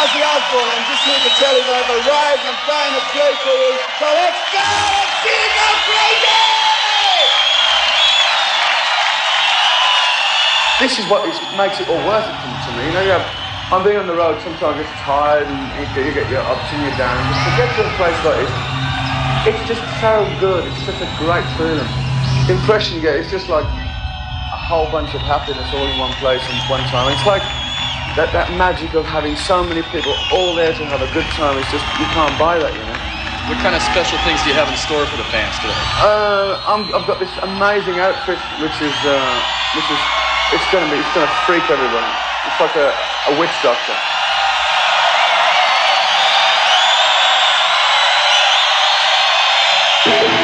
Ozzy Osbourne. I'm just here to tell you that I have a ride and I'm buying a play for you. So let's go! Let's see you go crazy! This is what makes it all worth it to me. You know, I'm being on the road, sometimes it's tired and you get your ups and your downs. Just to get to a place like this, it's just so good. It's such a great feeling. The impression you get, it's just like a whole bunch of happiness all in one place at one time. It's like that magic of having so many people all there to have a good time. It's just, you can't buy that, you know. What kind of special things do you have in store for the fans today? I've got this amazing outfit, which is it's gonna freak everybody. It's like a witch doctor. Yeah.